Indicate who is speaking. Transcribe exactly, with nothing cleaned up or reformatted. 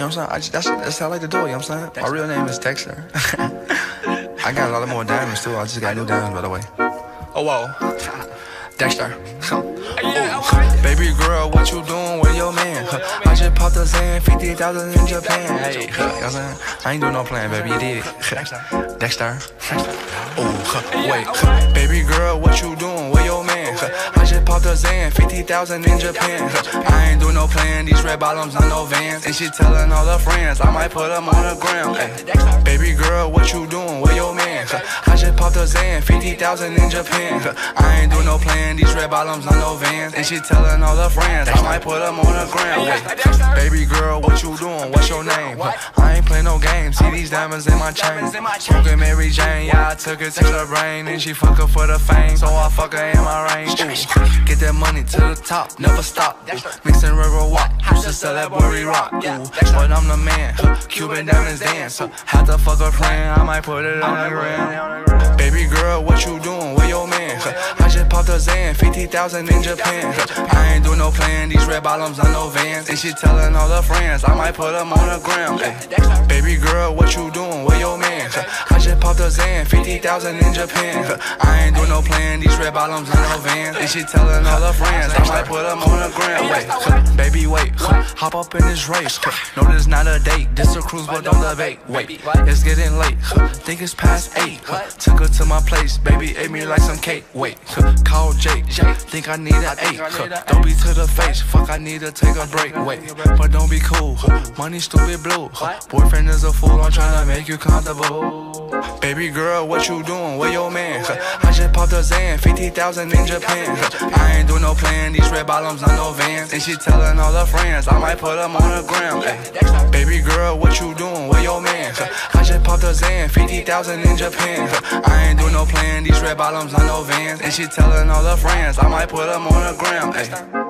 Speaker 1: know what I'm saying? I just, that's, that's how I like to do it, you know what I'm saying? My real name is Dexter. I got a lot more diamonds too. I just got new diamonds, by the way. Oh, whoa. Dexter. Ooh. Baby girl, what you doing with your man? I just popped a Zan, fifty thousand in Japan. Hey, you know what I'm saying? I ain't doing no plan, baby, you did. Dexter. Ooh, wait. Baby girl, what you doing with your man? I just popped a Zan, fifty thousand in Japan. I ain't doing no plan, these red bottoms on no Vans. And she telling all her friends, I might put them on the ground. Ay. Baby girl, what you doing with your man? I just popped a Zan, fifty thousand in Japan. I ain't doing no plan, these red bottoms on no Vans. And she telling all her friends, I might put them on the ground. Ay. Baby girl, what you doing? What's your name? I ain't playing no games, see these diamonds in my chain. Smoking Mary Jane, yeah, I took it to the brain. And she fuck her for the fame, so I fuck her in my range. Ooh. Get that money to the top, never stop. Ooh. Mixing river walk, used to sell that worry rock. Ooh. But I'm the man, Cuban diamonds dance. Had to fuck her friend, I might put it on the ground. Baby girl, what you doing with your man? I just popped a Zan, fifty thousand in Japan. I ain't doing no plan, these red bottoms on no Vans. And she telling all her friends, I might put them on the ground. Ay. Baby girl, what you doing with your man? I just popped a Zan, fifty thousand in Japan. I ain't doing no plan, these red bottoms on no Vans. And she telling all her friends, I might put them on the ground. Wait, baby, wait, hop up in this race. No, this not a date, this a cruise, but don't debate. Wait, it's getting late, think it's past eight. Took her to my place, baby, ate me like some cake. Wait, call Jake, think I need an eight. Don't be to the face, fuck, I need to take a break. Wait, but don't be cool, money stupid blue. Boyfriend is a fool, I'm tryna make you comfortable. Baby girl, what you doing with your man? I just popped a Zan, fifty thousand in Japan. I ain't doing no plan, these red bottoms on no Vans. And she telling all her friends, I might put them on the ground. Ay. Baby girl, what you doing with your man? I just popped a Zan, fifty thousand in Japan. I ain't doing no plan, these red bottoms on no Vans. And she telling all her friends, I might put them on the ground. Ay.